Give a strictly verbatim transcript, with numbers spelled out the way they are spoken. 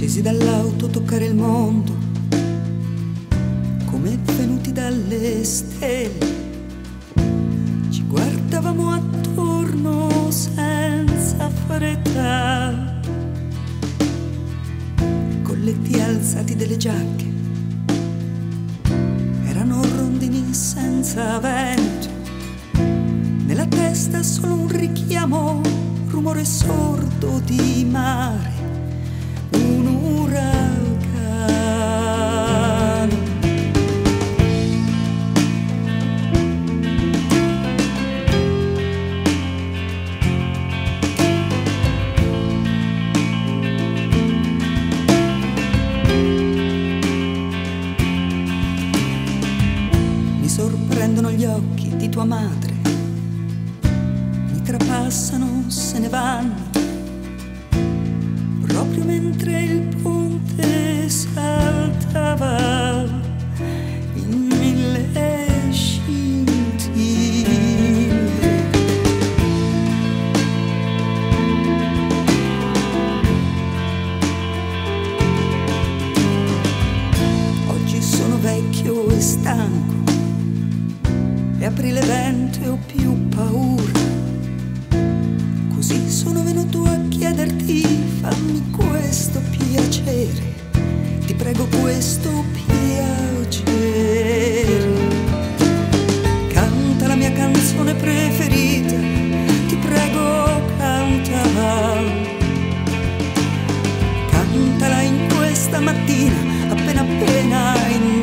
Scesi dall'auto a toccare il mondo, come venuti dalle stelle. Ci guardavamo attorno senza fretta, colletti alzati delle giacche erano rondini senza vento. Nella testa solo un richiamo, rumore sordo di mare, un uragano. Mi sorprendono gli occhi di tua madre, mi trapassano, se ne vanno, proprio mentre il ponte saltava in mille scintille. Oggi sono vecchio e stanco, e aprile vento e ho più paura. Così sono venuto a chiederti, fammi questo piacere, ti prego questo piacere. Canta la mia canzone preferita, ti prego cantala. Cantala in questa mattina, appena appena in